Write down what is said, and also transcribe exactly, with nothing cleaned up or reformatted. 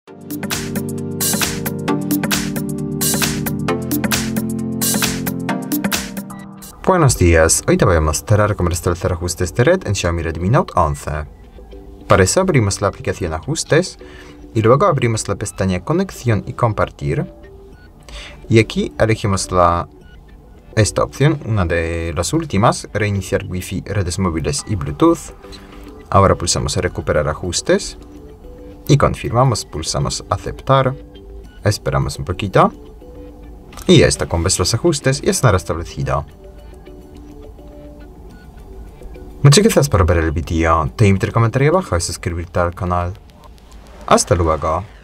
Buenos días, hoy te voy a mostrar cómo restablecer ajustes de red en Xiaomi Redmi Note once. Para eso abrimos la aplicación Ajustes y luego abrimos la pestaña Conexión y Compartir. Y aquí elegimos la, esta opción, una de las últimas, Reiniciar Wi-Fi, redes móviles y Bluetooth. Ahora pulsamos Recuperar ajustes y confirmamos, pulsamos Aceptar. Esperamos un poquito y ya está, con vuestros ajustes ya está restablecido. Muchas gracias por ver el vídeo, te invito a comentar abajo y suscribirte al canal. Hasta luego.